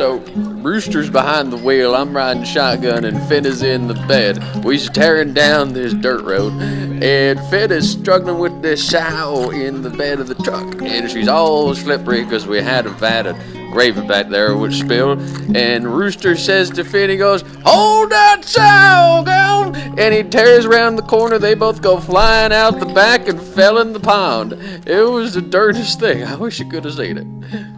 So, Rooster's behind the wheel, I'm riding shotgun, and Finn is in the bed. We're tearing down this dirt road, and Finn is struggling with this sow in the bed of the truck, and she's all slippery because we had a vat of gravy back there which spilled. And Rooster says to Finn, he goes, "Hold that sow, girl!" And he tears around the corner. They both go flying out the back and fell in the pond. It was the dirtiest thing. I wish you could have seen it.